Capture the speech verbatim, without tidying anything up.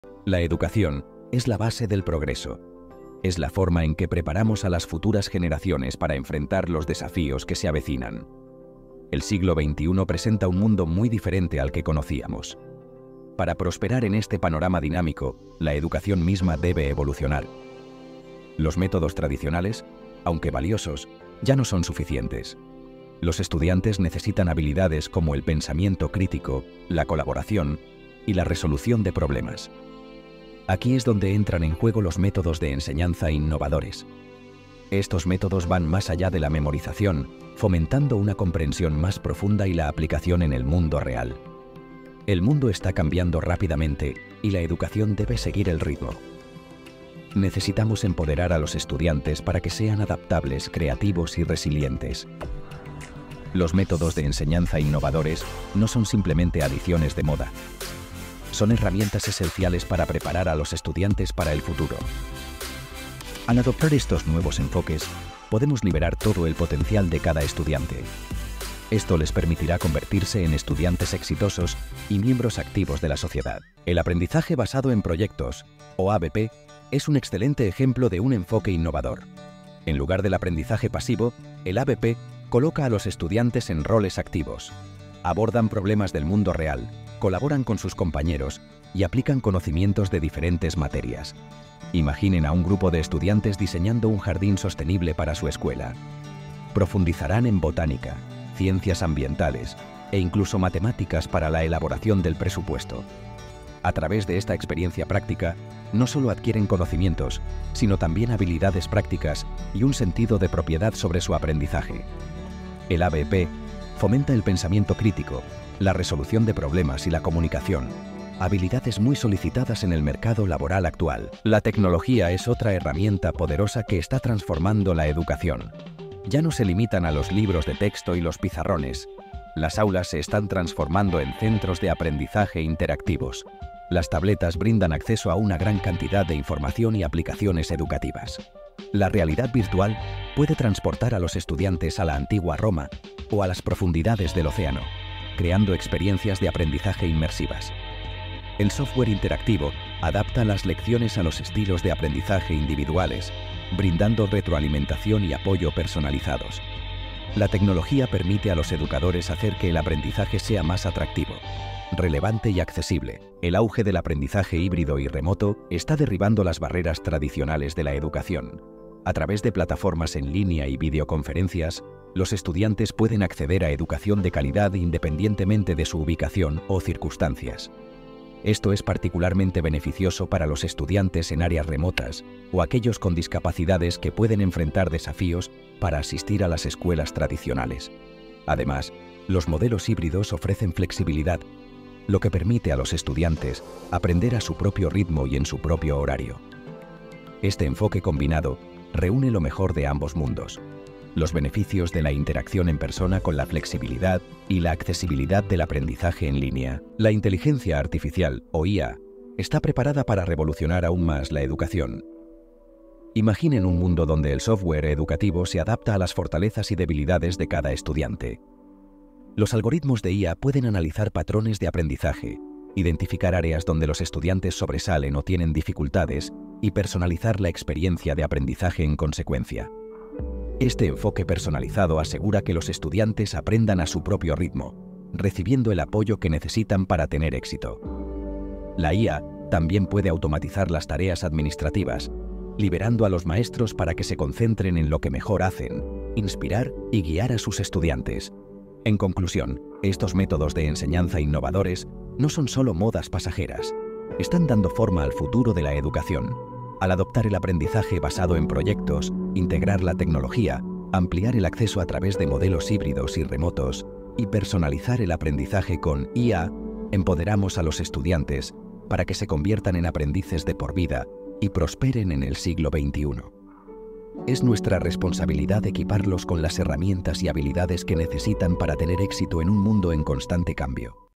La educación es la base del progreso. Es la forma en que preparamos a las futuras generaciones para enfrentar los desafíos que se avecinan. El siglo veintiuno presenta un mundo muy diferente al que conocíamos. Para prosperar en este panorama dinámico, la educación misma debe evolucionar. Los métodos tradicionales, aunque valiosos, ya no son suficientes. Los estudiantes necesitan habilidades como el pensamiento crítico, la colaboración y la resolución de problemas. Aquí es donde entran en juego los métodos de enseñanza innovadores. Estos métodos van más allá de la memorización, fomentando una comprensión más profunda y la aplicación en el mundo real. El mundo está cambiando rápidamente y la educación debe seguir el ritmo. Necesitamos empoderar a los estudiantes para que sean adaptables, creativos y resilientes. Los métodos de enseñanza innovadores no son simplemente adiciones de moda. Son herramientas esenciales para preparar a los estudiantes para el futuro. Al adoptar estos nuevos enfoques, podemos liberar todo el potencial de cada estudiante. Esto les permitirá convertirse en estudiantes exitosos y miembros activos de la sociedad. El aprendizaje basado en proyectos, o A B P, es un excelente ejemplo de un enfoque innovador. En lugar del aprendizaje pasivo, el A B P coloca a los estudiantes en roles activos. Abordan problemas del mundo real, colaboran con sus compañeros y aplican conocimientos de diferentes materias. Imaginen a un grupo de estudiantes diseñando un jardín sostenible para su escuela. Profundizarán en botánica, ciencias ambientales e incluso matemáticas para la elaboración del presupuesto. A través de esta experiencia práctica, no solo adquieren conocimientos, sino también habilidades prácticas y un sentido de propiedad sobre su aprendizaje. El A B P fomenta el pensamiento crítico, la resolución de problemas y la comunicación, habilidades muy solicitadas en el mercado laboral actual. La tecnología es otra herramienta poderosa que está transformando la educación. Ya no se limitan a los libros de texto y los pizarrones. Las aulas se están transformando en centros de aprendizaje interactivos. Las tabletas brindan acceso a una gran cantidad de información y aplicaciones educativas. La realidad virtual puede transportar a los estudiantes a la antigua Roma o a las profundidades del océano, creando experiencias de aprendizaje inmersivas. El software interactivo adapta las lecciones a los estilos de aprendizaje individuales, brindando retroalimentación y apoyo personalizados. La tecnología permite a los educadores hacer que el aprendizaje sea más atractivo, relevante y accesible. El auge del aprendizaje híbrido y remoto está derribando las barreras tradicionales de la educación. A través de plataformas en línea y videoconferencias, los estudiantes pueden acceder a educación de calidad independientemente de su ubicación o circunstancias. Esto es particularmente beneficioso para los estudiantes en áreas remotas o aquellos con discapacidades que pueden enfrentar desafíos para asistir a las escuelas tradicionales. Además, los modelos híbridos ofrecen flexibilidad, lo que permite a los estudiantes aprender a su propio ritmo y en su propio horario. Este enfoque combinado reúne lo mejor de ambos mundos: los beneficios de la interacción en persona con la flexibilidad y la accesibilidad del aprendizaje en línea. La inteligencia artificial, o I A, está preparada para revolucionar aún más la educación. Imaginen un mundo donde el software educativo se adapta a las fortalezas y debilidades de cada estudiante. Los algoritmos de I A pueden analizar patrones de aprendizaje, identificar áreas donde los estudiantes sobresalen o tienen dificultades y personalizar la experiencia de aprendizaje en consecuencia. Este enfoque personalizado asegura que los estudiantes aprendan a su propio ritmo, recibiendo el apoyo que necesitan para tener éxito. La I A también puede automatizar las tareas administrativas, liberando a los maestros para que se concentren en lo que mejor hacen: inspirar y guiar a sus estudiantes. En conclusión, estos métodos de enseñanza innovadores no son solo modas pasajeras, están dando forma al futuro de la educación. Al adoptar el aprendizaje basado en proyectos, integrar la tecnología, ampliar el acceso a través de modelos híbridos y remotos y personalizar el aprendizaje con I A, empoderamos a los estudiantes para que se conviertan en aprendices de por vida y prosperen en el siglo veintiuno. Es nuestra responsabilidad equiparlos con las herramientas y habilidades que necesitan para tener éxito en un mundo en constante cambio.